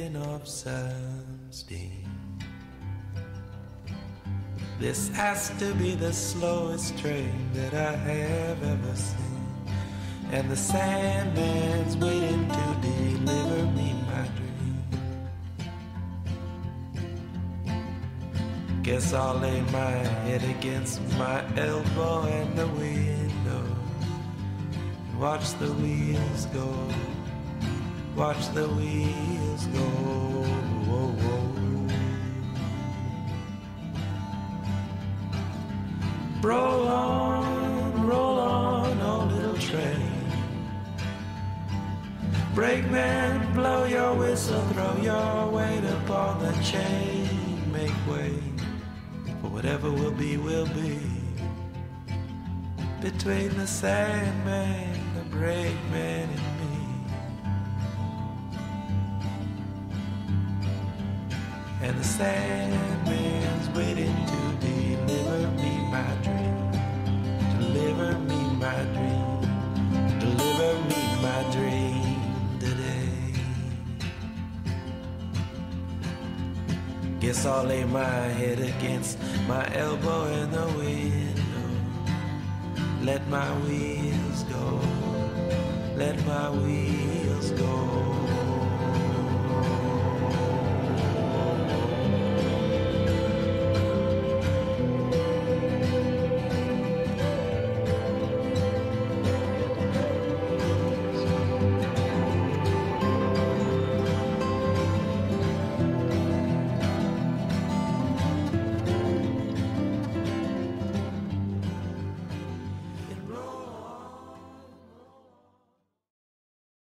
letting off some steam. This has to be the slowest train that I have ever seen, and the Sandman's waiting to deliver me my dream. Guess I'll lay my head against my elbow in the window and watch the wheels go, watch the wheels go. Whoa, whoa. Roll on, oh little train. Brakeman, blow your whistle, throw your weight upon the chain. Make way for whatever will be, between the Sandman, the brakeman, and me. And the Sandman's waiting to deliver me my dream, deliver me my dream, deliver me my dream today. Guess I'll lay my head against my elbow in the window, let my wheels go, let my wheels go.